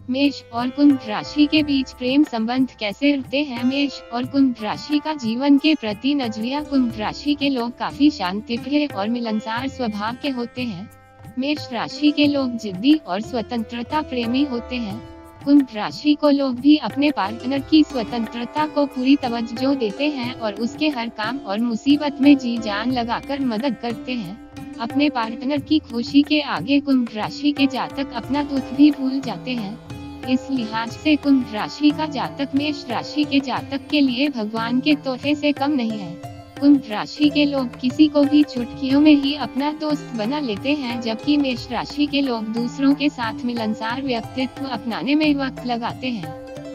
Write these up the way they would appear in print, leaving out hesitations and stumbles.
मेष और कुंभ राशि के बीच प्रेम संबंध कैसे रहते हैं? मेष और कुंभ राशि का जीवन के प्रति नजरिया। कुंभ राशि के लोग काफी शांतिप्रिय और मिलनसार स्वभाव के होते हैं। मेष राशि के लोग जिद्दी और स्वतंत्रता प्रेमी होते हैं। कुंभ राशि को लोग भी अपने पार्टनर की स्वतंत्रता को पूरी तवज्जो देते हैं और उसके हर काम और मुसीबत में जी जान लगाकर मदद करते हैं। अपने पार्टनर की खुशी के आगे कुंभ राशि के जातक अपना दुख भी भूल जाते हैं। इस लिहाज से कुंभ राशि का जातक मेष राशि के जातक के लिए भगवान के तोहफे से कम नहीं है। कुंभ राशि के लोग किसी को भी चुटकियों में ही अपना दोस्त बना लेते हैं, जबकि मेष राशि के लोग दूसरों के साथ मिलनसार व्यक्तित्व अपनाने में वक्त लगाते हैं।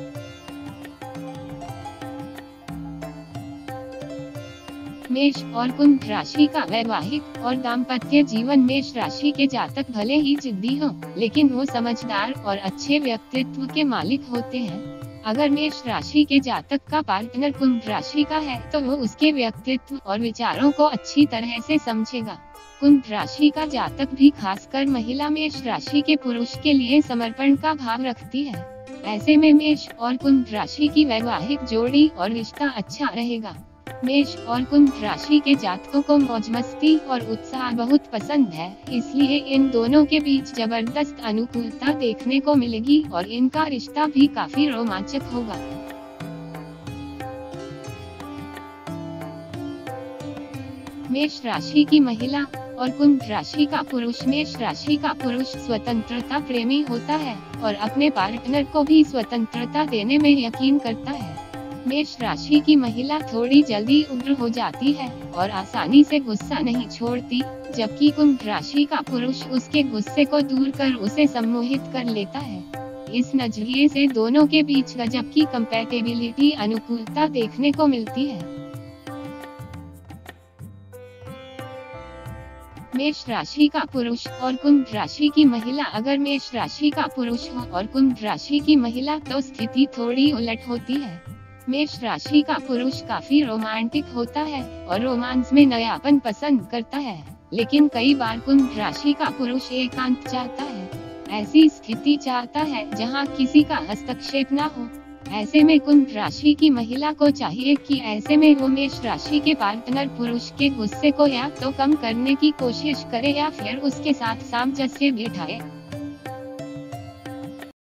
मेष और कुंभ राशि का वैवाहिक और दाम्पत्य जीवन। मेष राशि के जातक भले ही जिद्दी हों, लेकिन वो समझदार और अच्छे व्यक्तित्व के मालिक होते हैं। अगर मेष राशि के जातक का पार्टनर कुंभ राशि का है तो वो उसके व्यक्तित्व और विचारों को अच्छी तरह से समझेगा। कुंभ राशि का जातक भी खासकर महिला मेष राशि के पुरुष के लिए समर्पण का भाव रखती है। ऐसे में मेष और कुंभ राशि की वैवाहिक जोड़ी और रिश्ता अच्छा रहेगा। मेष और कुंभ राशि के जातकों को मौज मस्ती और उत्साह बहुत पसंद है, इसलिए इन दोनों के बीच जबरदस्त अनुकूलता देखने को मिलेगी और इनका रिश्ता भी काफी रोमांचक होगा। मेष राशि की महिला और कुंभ राशि का पुरुष। मेष राशि का पुरुष स्वतंत्रता प्रेमी होता है और अपने पार्टनर को भी स्वतंत्रता देने में यकीन करता है। मेष राशि की महिला थोड़ी जल्दी उग्र हो जाती है और आसानी से गुस्सा नहीं छोड़ती, जबकि कुंभ राशि का पुरुष उसके गुस्से को दूर कर उसे सम्मोहित कर लेता है। इस नजरिए से दोनों के बीच गजब की कंपैटिबिलिटी अनुकूलता देखने को मिलती है। मेष राशि का पुरुष और कुंभ राशि की महिला। अगर मेष राशि का पुरुष हो और कुंभ राशि की महिला तो स्थिति थोड़ी उलट होती है। मेष राशि का पुरुष काफी रोमांटिक होता है और रोमांस में नयापन पसंद करता है, लेकिन कई बार कुंभ राशि का पुरुष एकांत चाहता है। ऐसी स्थिति चाहता है जहां किसी का हस्तक्षेप न हो। ऐसे में कुंभ राशि की महिला को चाहिए कि ऐसे में वो मेष राशि के पार्टनर पुरुष के गुस्से को या तो कम करने की कोशिश करे या फिर उसके साथ सामंजस्य बिठाए।